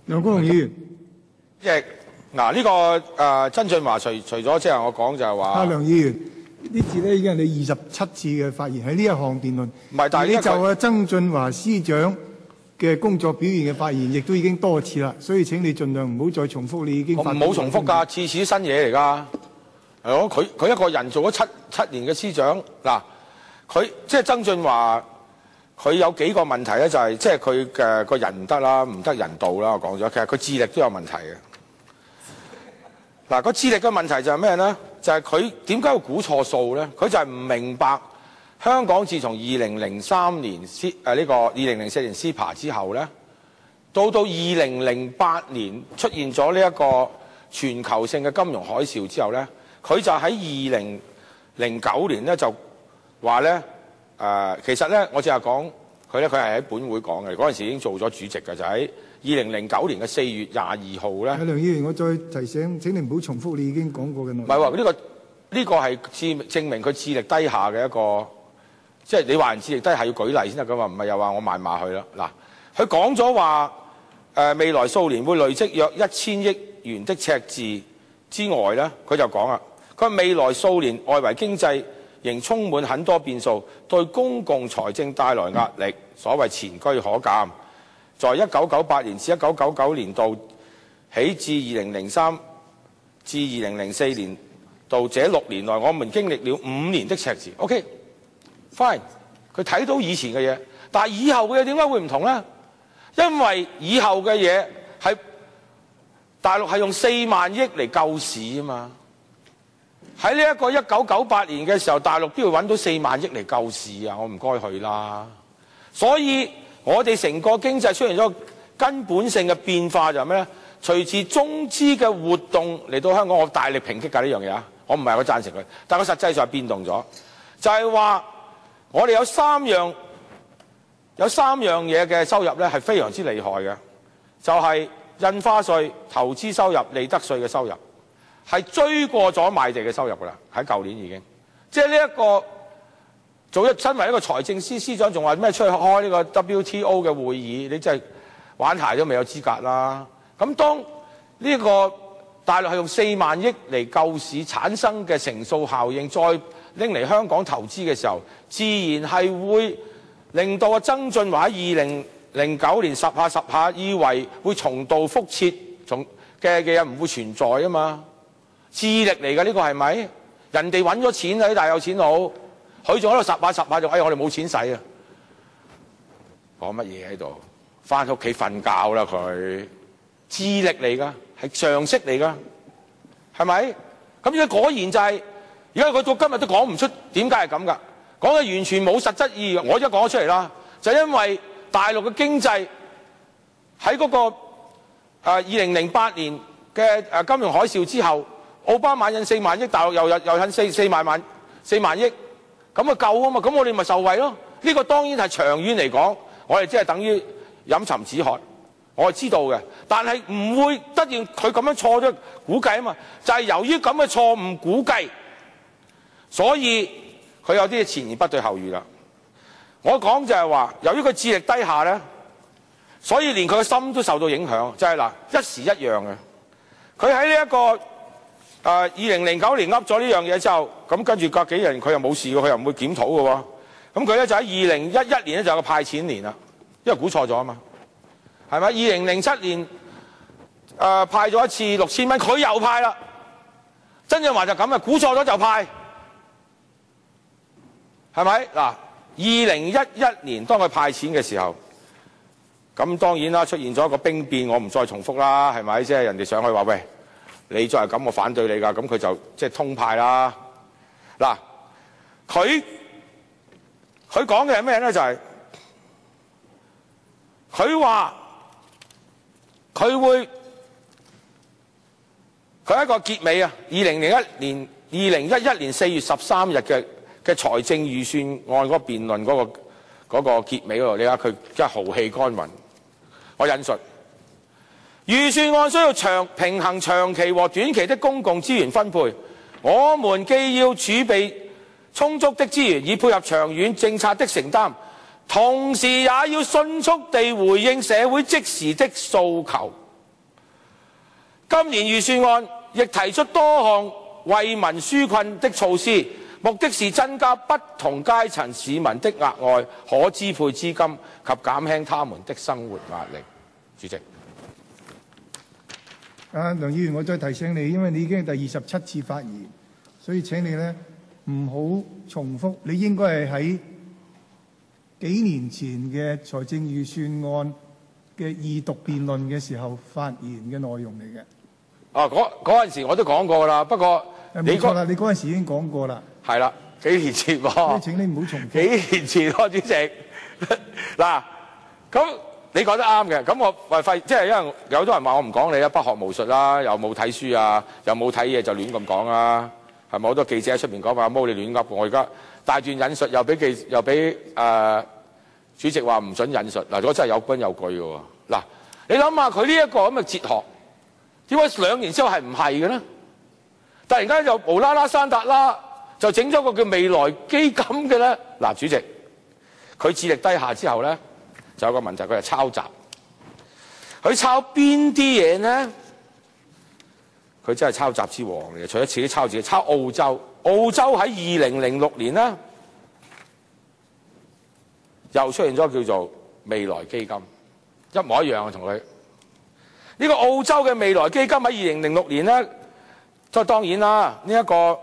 梁國雄議員， 即係嗱呢個曾俊華除咗即係我講就係話， 梁議員呢次咧已經係你27次嘅發言喺呢一項辯論， 唔係，但係你就曾俊華司長嘅工作表現嘅發言，亦都已經多次啦，所以請你盡量唔好再重複你已經發。 唔好重複㗎，次次新嘢嚟㗎。係咯，佢一個人做咗七年嘅司長，嗱佢即係曾俊華。佢有幾個問題咧，就係即係佢嘅個人唔得啦，唔得人道啦。我講咗，其實佢智力都有問題嘅。嗱，個智力嘅問題就係咩咧？就係佢點解會估錯數咧？佢就係唔明白香港自從2003年呢個2004年 CEPA 之後咧，到2008年出現咗呢一個全球性嘅金融海嘯之後咧，佢就喺2009年咧就話咧。其實咧，我只係講佢咧，佢係喺本會講嘅。嗰陣時已經做咗主席嘅，就喺2009年嘅4月22號咧。 梁議員，我再提醒，請你唔好重複你已經講過嘅內容。 唔係喎，呢個係證明佢智力低下嘅一個，即係你話人智力低下要舉例先得㗎嘛，唔係又話我謾罵佢啦。嗱，佢講咗話未來數年會累積約1000億元的赤字之外咧，佢就講啦，佢話未來數年外圍經濟仍充滿很多變數，對公共財政帶來壓力。所謂前車可鑑，在1998年至1999年度起至2003至2004年度這6年內，我們經歷了5年的赤字。OK，fine，佢睇到以前嘅嘢，但係以後嘅嘢點解會唔同呢？因為以後嘅嘢係大陸係用4萬億嚟救市啊嘛。喺呢一個1998年嘅時候，大陸都要揾到4萬億嚟救市啊！我唔該佢啦。所以我哋成個經濟出現咗根本性嘅變化，就係咩咧？隨住中資嘅活動嚟到香港，我大力抨擊㗎呢樣嘢啊！我唔係我贊成佢，但係佢實際上係變動咗，就係話我哋有三樣嘢嘅收入咧係非常之厲害嘅，就係印花稅、投資收入、利得稅嘅收入。係追過咗賣地嘅收入㗎啦，喺舊年已經。即係呢一個身為一個財政司司長，仲話咩出去開呢個 WTO 嘅會議，你真係玩鞋都未有資格啦。咁當呢個大陸係用4萬億嚟救市產生嘅乘數效應，再拎嚟香港投資嘅時候，自然係會令到曾俊華喺2009年十下以為會重蹈覆轍嘅嘢唔會存在啊嘛。智力嚟㗎呢個係咪？人哋揾咗錢啊啲大有錢佬，佢仲喺度十下仲我哋冇錢使啊！講乜嘢喺度？返屋企瞓覺啦佢！智力嚟㗎，係常識嚟㗎，係咪？咁而家果然就係，而家佢到今日都講唔出點解係咁㗎，講嘅完全冇實質意義。我而家講咗出嚟啦，就因為大陸嘅經濟喺嗰個2008年嘅金融海嘯之後。奧巴馬印4萬億，大陸又印4萬億，咁啊夠啊嘛，咁我哋咪受惠咯。呢個當然係長遠嚟講，我哋即係等於飲鴆止渴，我係知道嘅。但係唔會得意佢咁樣錯咗估計啊嘛，就係由於咁嘅錯誤估計，所以佢有啲前言不對後語啦。我講就係話，由於佢智力低下咧，所以連佢嘅心都受到影響，就係嗱一時一樣嘅。佢喺呢一個2009年噏咗呢樣嘢之後，咁跟住隔幾年佢又冇事喎，佢又唔會檢討嘅喎。咁佢咧就喺2011年咧就有個派錢年啦，因為估錯咗啊嘛，係咪？2007年派咗一次6000蚊，佢又派啦。曾俊華就咁啊，估錯咗就派，係咪？嗱，2011年當佢派錢嘅時候，咁當然啦出現咗一個兵變，我唔再重複啦，係咪？即係人哋上去話喂。你再係咁，我反對你㗎，咁佢就即係通派啦。嗱，佢講嘅係咩咧？就係佢話佢係一個結尾啊！2011年4月13日嘅財政預算案嗰個辯論嗰個結尾嗰度，你睇佢真係豪氣干雲。我引述。預算案需要平衡長期和短期的公共資源分配，我們既要儲備充足的資源以配合長遠政策的承擔，同時也要迅速地回應社會即時的訴求。 今年預算案亦提出多項惠民紓困的措施，目的是增加不同階層市民的額外可支配資金及減輕他們的生活壓力。主席， 梁議員，我再提醒你，因為你已經係第27次發言，所以請你呢唔好重複。你應該係喺幾年前嘅財政預算案嘅二讀辯論嘅時候發言嘅內容嚟嘅。 嗰陣時我都講過啦，不過冇錯啦，你嗰陣時已經講過啦。 係啦，幾年前喎。 請你唔好重複。 幾年前喎，主席。嗱，咁你講得啱嘅。咁我即係因為有好多人話我唔講你啦，不學無術啦，又冇睇書啊，又冇睇嘢就亂咁講啦，係咪？好多記者喺出面講話阿毛你亂噏，我而家大段引述又俾主席話唔準引述。嗱，我真係有根有據嘅喎。嗱，你諗下佢呢一個咁嘅哲學，點解2年之後係唔係嘅呢？突然間又無啦啦山達啦，就整咗個叫未來基金嘅咧。嗱，主席，佢智力低下之後咧，就有個問題，佢係抄襲。佢抄邊啲嘢呢？佢真係抄襲之王嚟嘅。除咗自己抄自己，抄澳洲。澳洲喺2006年咧，又出現咗叫做未來基金，一模一樣啊，同佢。呢個澳洲嘅未來基金喺2006年咧，即係當然啦。呢一個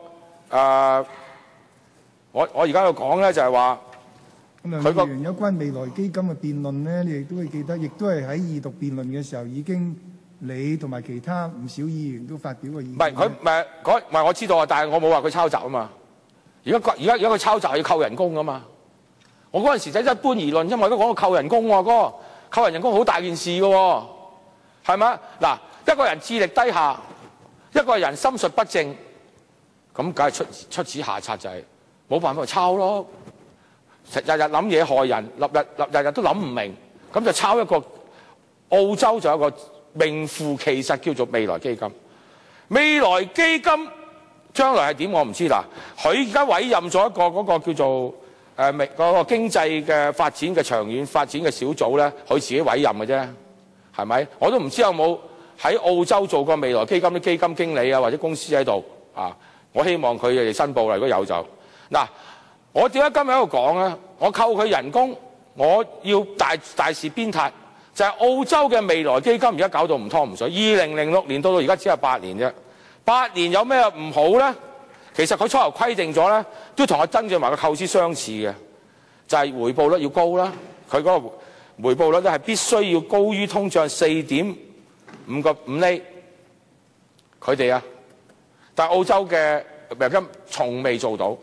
我而家要講咧就係話， 梁議員有關未來基金嘅辯論咧，你亦都會記得，亦都係喺二讀辯論嘅時候已經你同埋其他唔少議員都發表過意見。 唔係我知道啊，但係我冇話佢抄襲啊嘛。而家佢抄襲係要扣人工噶嘛。我嗰陣時就一般而論，因為都講到扣人工喎，哥，扣人工好大件事嘅喎，係咪？嗱，一個人智力低下，一個人心術不正，咁梗係出此下策，就係冇辦法抄咯。日日諗嘢害人，日日都諗唔明，咁就抄一個澳洲就有一個名副其實叫做未來基金。未來基金將來係點我唔知啦。佢而家委任咗一個嗰個叫做嗰個經濟嘅發展嘅長遠發展嘅小組咧，佢自己委任嘅啫，係咪？我都唔知有冇喺澳洲做過未來基金啲基金經理啊或者公司喺度啊。我希望佢哋申報啦，如果有就嗱。我點解今日喺度講咧？我扣佢人工，我要大肆鞭撻，就係澳洲嘅未來基金而家搞到唔湯唔水。2006年到而家只係8年啫，8年有咩唔好咧？其實佢初頭規定咗咧，都同阿曾俊華嘅構思相似嘅，就係回報率要高啦。佢嗰個回報率咧係必須要高於通脹4.5厘。佢哋啊，但係澳洲嘅美金從未做到。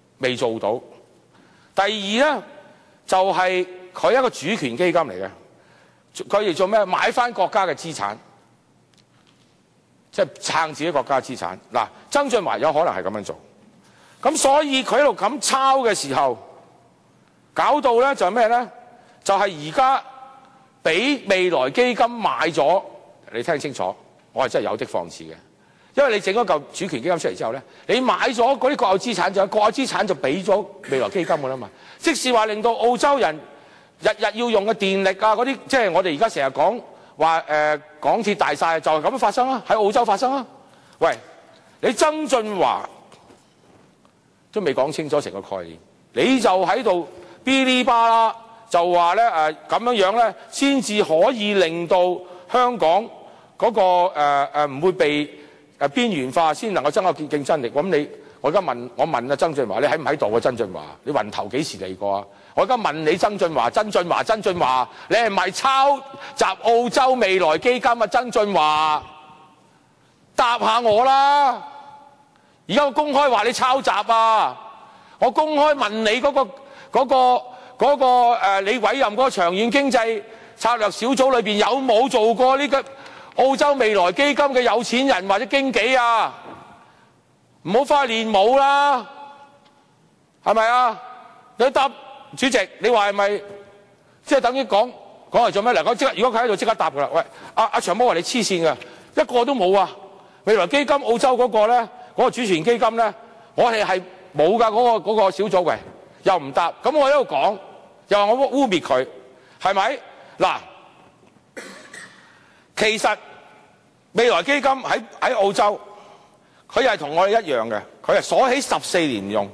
第二咧，就係佢一個主權基金嚟嘅，佢哋做咩？買翻國家嘅資產，即係撐自己國家資產。嗱，曾俊華有可能係咁樣做，咁所以佢喺度咁抄嘅時候，搞到咧就係咩咧？就係而家俾未來基金買咗，你聽清楚，我係真係有的放矢嘅。因為你整咗嚿主權基金出嚟之後咧，你買咗嗰啲國有資產就國有資產就俾咗未來基金㗎啦嘛。即是話令到澳洲人日日要用嘅電力啊嗰啲，即係我哋而家成日講話港鐵大晒，就係咁樣發生啦，喺澳洲發生啦。喂，你曾俊華都未講清楚成個概念，你就喺度嗶哩吧啦，就話咧咁樣咧先至可以令到香港嗰個唔會被邊緣化，先能夠增加競爭力。咁我而家問阿曾俊華，你喺唔喺度啊？曾俊華，你雲頭幾時嚟過啊？我而家問你曾俊華，你係咪抄襲澳洲未來基金啊？曾俊華，答下我啦！而家我公開話你抄襲啊！我公開問你你委任嗰個長遠經濟策略小組裏邊有冇做過呢個澳洲未來基金嘅有錢人或者經紀啊？唔好翻去練武啦，係咪啊？你答主席，你話係咪即係等於講嚟做咩？嗱，如果佢喺度即刻答噶啦。喂，阿長毛話你黐線㗎，一個都冇啊！未來基金澳洲嗰個咧，嗰個主權基金咧，我哋係冇㗎嗰個小組嘅，又唔答。咁我喺度講，又話我污蔑佢，係咪？嗱，其實未來基金喺澳洲，佢係同我哋一樣嘅，佢係鎖起14年用，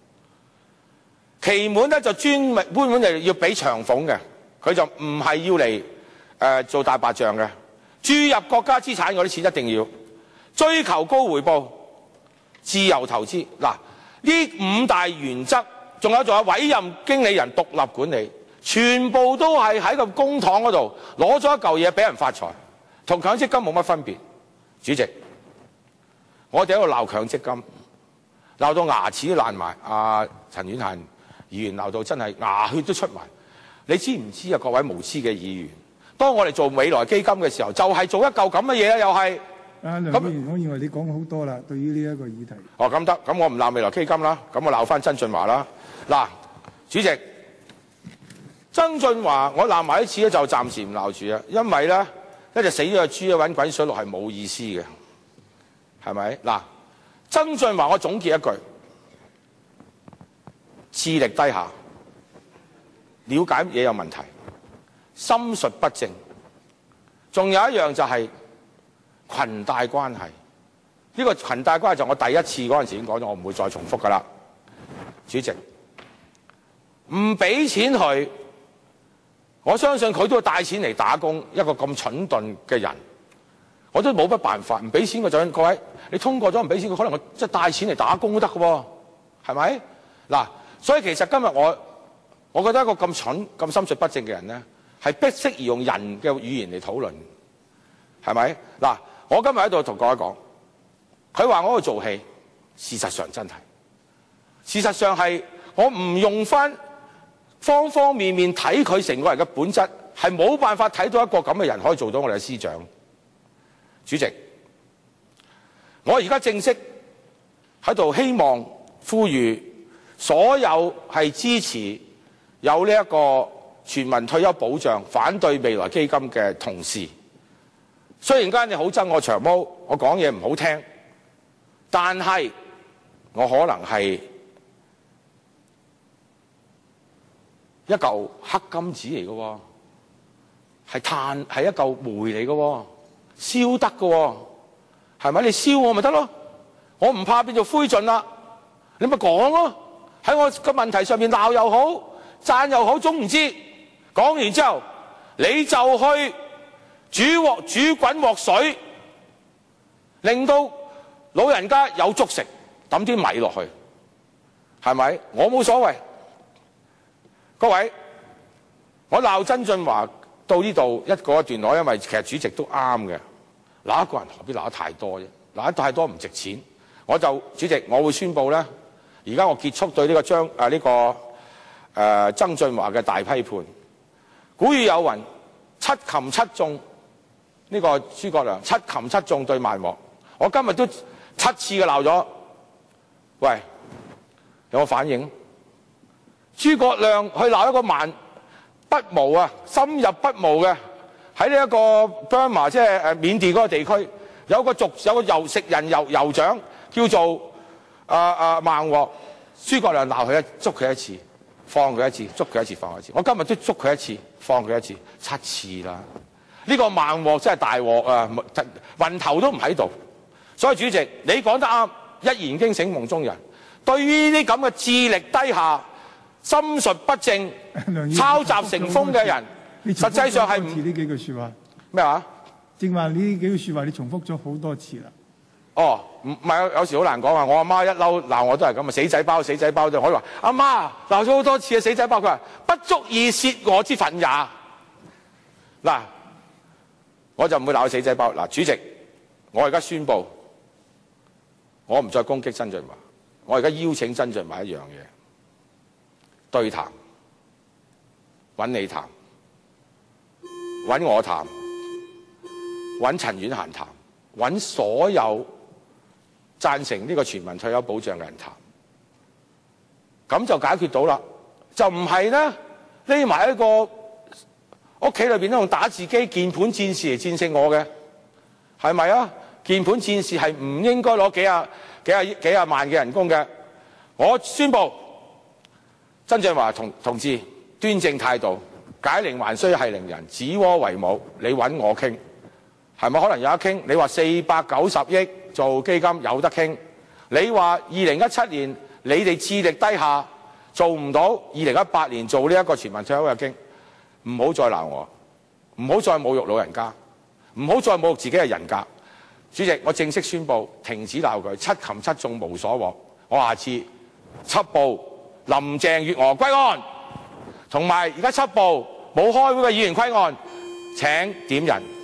期滿咧就專門就要俾長俸嘅，佢就唔係要嚟做大白象嘅。注入國家資產嗰啲錢一定要追求高回報、自由投資。嗱，呢5大原則，仲有委任經理人獨立管理，全部都係喺個公帑嗰度攞咗一嚿嘢俾人發財，同強積金冇乜分別。主席，我哋喺度鬧強積金，鬧到牙齒都爛埋。陳婉嫻議員鬧到真係牙血都出埋。你知唔知啊？各位無知嘅議員，當我哋做未來基金嘅時候，就係做一嚿咁嘅嘢啦，又係。 梁議員，我認為你講好多啦，對於呢一個議題。 哦，咁得，咁我唔鬧未來基金啦，咁我鬧翻曾俊華啦。嗱，主席，曾俊華我鬧埋一次咧，就暫時唔鬧住啊，因為咧一隻死咗嘅豬揾滾水落係冇意思嘅，係咪？嗱，曾俊華我總結一句：智力低下，了解嘢有問題，心術不正，仲有一樣就係裙帶關係。呢個裙帶關係就我第一次嗰陣時已經講咗，我唔會再重複㗎啦。主席，唔俾錢佢，我相信佢都要帶錢嚟打工。一個咁蠢鈍嘅人，我都冇乜辦法。唔俾錢佢就各位，你通過咗唔俾錢佢，可能我即係帶錢嚟打工都得嘅喎，係咪？嗱，所以其實今日我覺得一個咁蠢、咁心術不正嘅人咧，係不適宜用人嘅語言嚟討論，係咪？嗱，我今日喺度同各位講，佢話我喺度做戲，事實上真係，事實上係我唔用翻方方面面睇佢成個人嘅本質，係冇辦法睇到一個咁嘅人可以做到我哋嘅司長。主席，我而家正式喺度希望呼籲所有係支持有呢一個全民退休保障、反對未來基金嘅同事，雖然間你好憎我長毛，我講嘢唔好聽，但係我可能係一嚿黑金子嚟嘅喎，係碳，係一嚿煤嚟嘅喎，燒得嘅喎，係咪？你燒我咪得咯，我唔怕變做灰燼啦，你咪講咯，喺我個問題上面鬧又好，讚又好，總唔知講完之後你就去煮滾鑊水，令到老人家有粥食，抌啲米落去，係咪？我冇所謂。各位，我鬧曾俊華到呢度一個段落，因為其實主席都啱嘅。鬧一個人何必鬧得太多啫？鬧得太多唔值錢。主席，我會宣佈咧，而家我結束對呢個曾俊華嘅大批判。古語有云：七擒七縱。呢個諸葛亮七擒七縱對萬獲。我今日都7次嘅鬧咗，喂，有冇反應？諸葛亮去鬧一個蠻不毛啊，深入不毛嘅，喺呢一個 Burma 即係緬甸嗰個地區，有個食人酋長叫做孟獲。諸葛亮鬧佢捉佢一次，放佢一次，捉佢一次，放佢一次。我今日都捉佢一次，放佢一次，7次啦。呢個孟獲真係大鑊啊！雲頭都唔喺度。所以主席，你講得啱，一言驚醒夢中人。對於呢啲咁嘅智力低下、心術不正、抄襲成風嘅人，實際上係唔呢幾句説話咩話？ 正話呢幾句説話，你重複咗好多次啦。 哦，唔係，有時好難講啊！我阿媽一嬲鬧我都係咁啊，死仔包死仔包，就可以話阿媽鬧咗好多次啊，死仔包。佢話不足以泄我之憤也。嗱，我就唔會鬧死仔包。嗱，主席，我而家宣布，我唔再攻擊曾俊華，我而家邀請曾俊華一樣嘢，對談，揾你談，揾我談，揾陳婉嫻談，揾所有贊成呢個全民退休保障嘅人談，咁就解決到啦。就唔係咧匿埋喺個屋企裏邊都用打字機鍵盤戰士嚟戰勝我嘅，係咪啊？鍵盤戰士係唔應該攞幾廿萬嘅人工嘅。我宣布，曾俊華同志端正態度，解鈴還須繫鈴人，指窩為母，你揾我傾， 係咪可能有得傾？你話490億做基金有得傾，你話2017年你哋智力低下做唔到2018年做呢一個全民退休嘅經，唔好再鬧我，唔好再侮辱老人家，唔好再侮辱自己嘅人格。主席，我正式宣布停止鬧佢，七擒七縱無所獲。我下次緝捕林鄭月娥歸案，同埋而家緝捕冇開會嘅議員歸案。請點人。